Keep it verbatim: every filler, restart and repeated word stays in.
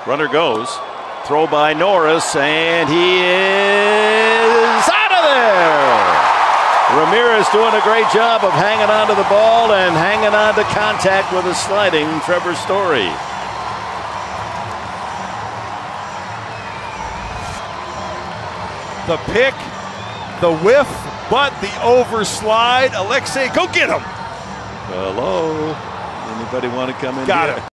Runner goes. Throw by Norris, and he is out of there. Ramirez doing a great job of hanging on to the ball and hanging on to contact with a sliding Trevor Story. The pick, the whiff, but the overslide. Alexei, go get him. Hello. Anybody want to come in Got here? him.